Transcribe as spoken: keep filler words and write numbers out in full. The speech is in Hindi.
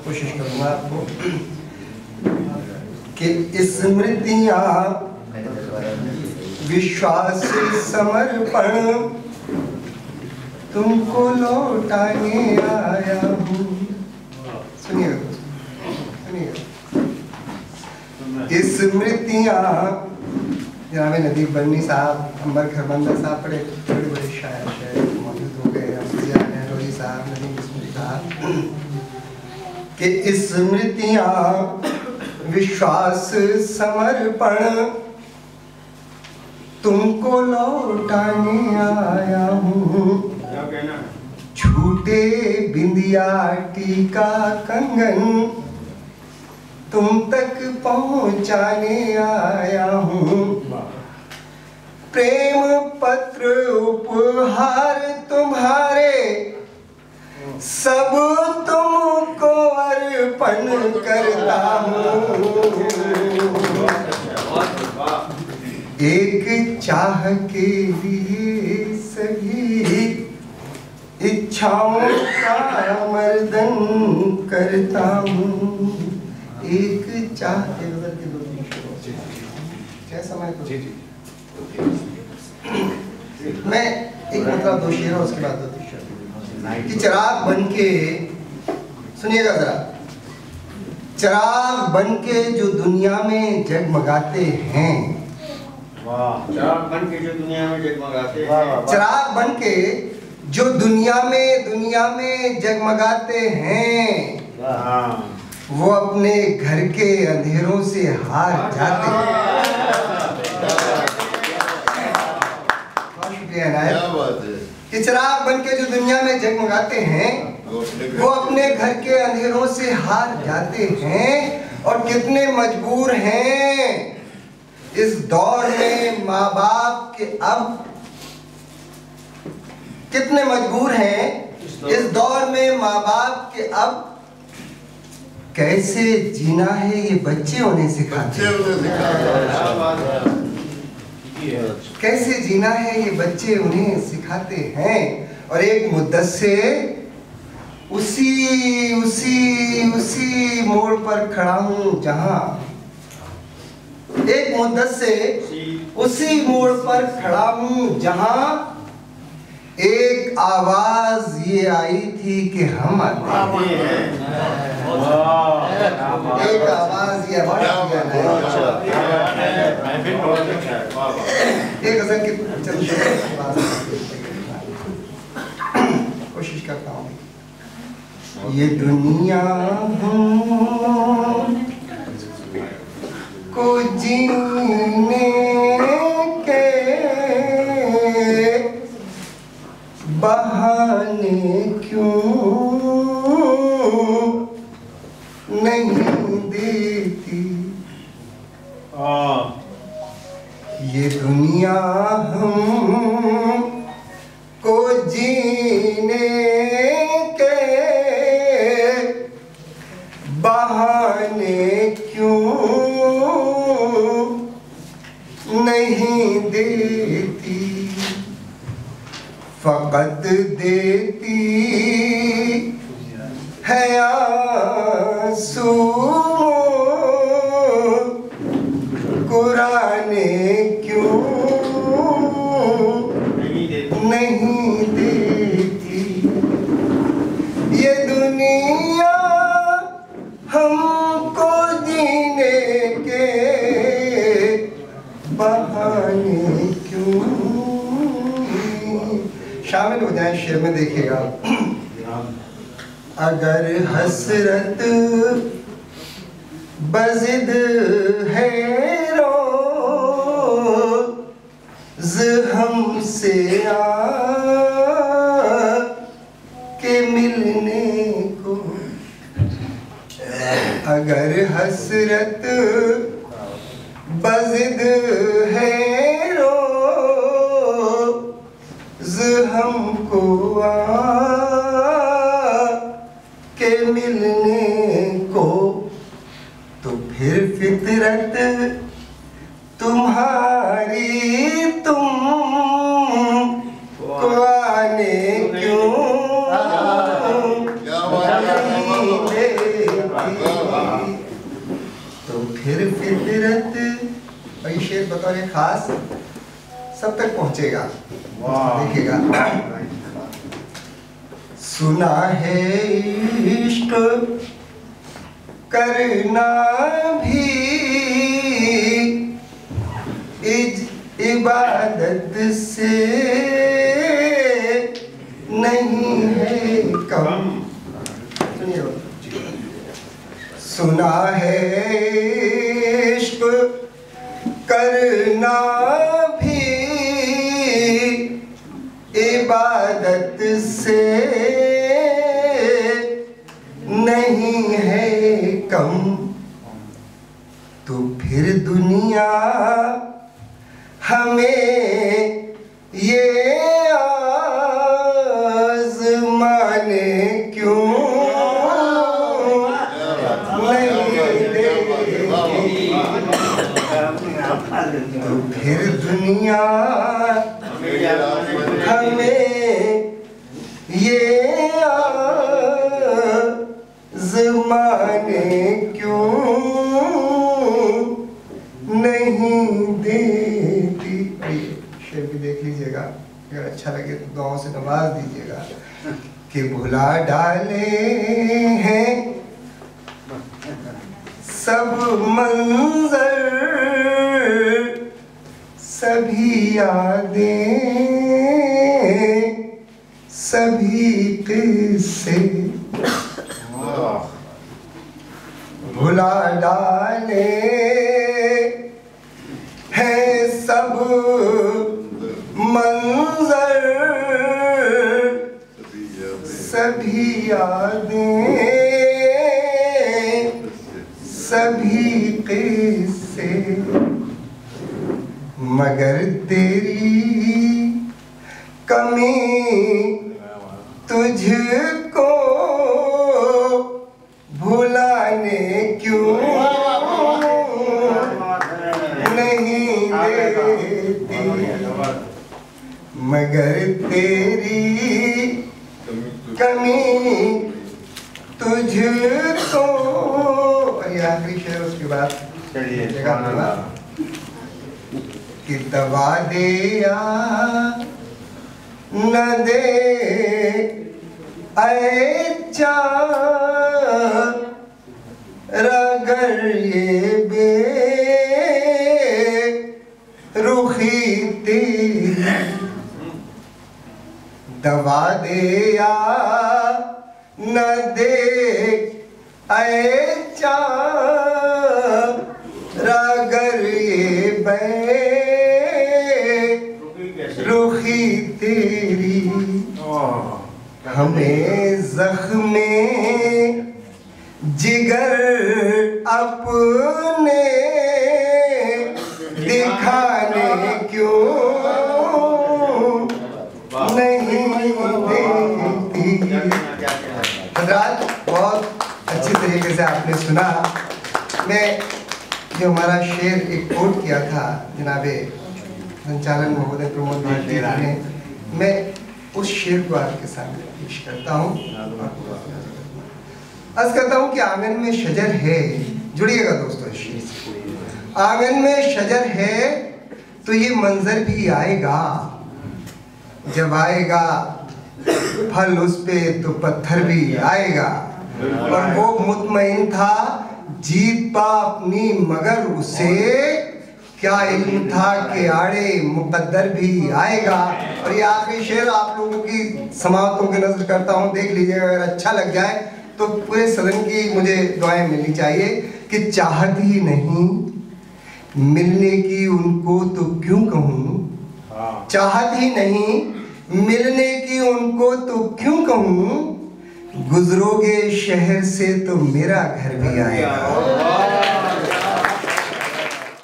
कोशिश करूंगा आपको कि स्मृतियां विश्वास समर्पण तुमको लौटाने आया हूँ। सुनिएगा सुनिएगा स्मृतियां जनाब नदीम बर्नी साहब, अंबर खरबंदा साहब बड़े बड़े बड़े शायर शायर मौजूद हो गए, नहरोली साहब, नदीम बिस्मिल साहब कि स्मृतियां विश्वास समर्पण तुमको लौटाने आया हूँ। छूटे बिंदिया टीका कंगन तुम तक पहुँचाने आया हूँ। प्रेम पत्र उपहार तुम्हारे सब तुमको अर्पण करता हूँ। एक चाह के लिए सभी इच्छाओं का मर्दन करता हूँ। एक चाह के बदल के दो तीन क्या समय को मैं एक मतलब दो शेर उसके बाद दो तीन शेर कि चिराग बनके, सुनिएगा जरा, चिराग बनके जो दुनिया में जगमगाते हैं, चिराग बनके जो दुनिया में जगमगाते हैं, चिराग बनके जो दुनिया में दुनिया में जगमगाते हैं, वो अपने घर के अंधेरों से हार जाते हैं। बहुत शुक्रिया नायब। कि चिराग बनके जो दुनिया में जगमगाते हैं वो अपने घर के अंधेरों से हार जाते हैं। और कितने मजबूर हैं इस दौर में माँ बाप के, अब कितने मजबूर हैं इस दौर में माँ बाप के अब कैसे जीना है ये बच्चे उन्हें सिखाते हैं। कैसे जीना है ये बच्चे उन्हें सिखाते हैं। और एक मुद्दत से उसी उसी उसी मोड़ पर खड़ा हूँ जहाँ, एक मुद्दत से उसी मोड़ पर खड़ा हूँ जहाँ एक आवाज ये आई थी कि हम आते हैं। एक आवाज ये एक गजल की कोशिश करता हूँ। ये दुनिया को जीने के बहाने क्यों नहीं देती। ये दुनिया हम को जीने के बहाने क्यों नहीं देती। फकत देती है आंसू कुराने क्यों नहीं देती। ये दुनिया हमको जीने के बहाने क्यों। शामिल हो जाए शेर में, देखिएगा। अगर हसरत बज़िद है रोज़ हमसे आके मिलने को, अगर हसरत बज़िद है रोज़ हमको आके मिलने को, तो फिर फितरत तुम्हारी तुम को आने क्यों नहीं देती। बतौर ये खास सब तक पहुंचेगा, देखिएगा। सुना है इश्क करना भी इज इबादत से नहीं है कम। सुनिए, सुना है इश्क करना भी इबादत से नहीं है कम, तो फिर दुनिया हमें ये आज़माने क्यों नहीं देती, तो फिर दुनिया हमें ये आज़माने क्यों नहीं देती। शेर भी देख लीजिएगा, अगर अच्छा लगे तो दुआओं से नवाज दीजिएगा। कि भुला डाले हैं सब मंजर सभी यादें सभी किस्से, भुला डाले हैं सब मंजर सभी यादें सभी किस्से, मगर तेरी कमी तुझको भुलाने क्यों नहीं देती, मगर तेरी कमी तुझको। और ये आखिरी शेर, उसके बाद कि दवा दे या न दे ऐचा रगर ये बेरुखी तेरी, दवा दे या न दे ऐचा रगर ये बेरुखी तेरी, हमें जख्मे जिगर अपने दिखाने क्यों नहीं देती। हज़रात, बहुत अच्छी तरीके से आपने सुना। मैं जो हमारा शेर एक कोट किया था जनाबे संचालन महोदय प्रमोद जी ने, मैं उस शेर को आपके सामने पेश करता हूँ। अर्ज करता हूँ कि आंगन में शजर है, जुड़िएगा दोस्तों इस शेर से, आंगन में शजर है तो ये मंजर भी आएगा, जब आएगा फल उस पे तो पत्थर भी आएगा। और वो मुतमईन था जीत पा अपनी, मगर उसे क्या इल्म था कि आड़े मुकद्दर भी आएगा। और ये आखिरी शेर आप लोगों की समाअतों की नजर करता हूँ, देख लीजिएगा। अगर अच्छा लग जाए तो पूरे सदन की मुझे दुआएं मिलनी चाहिए। कि चाहत ही नहीं मिलने की उनको तो क्यों कहूँ, चाहत ही नहीं मिलने की उनको तो क्यों कहूँ, गुजरोगे शहर से तो मेरा घर भी आएगा।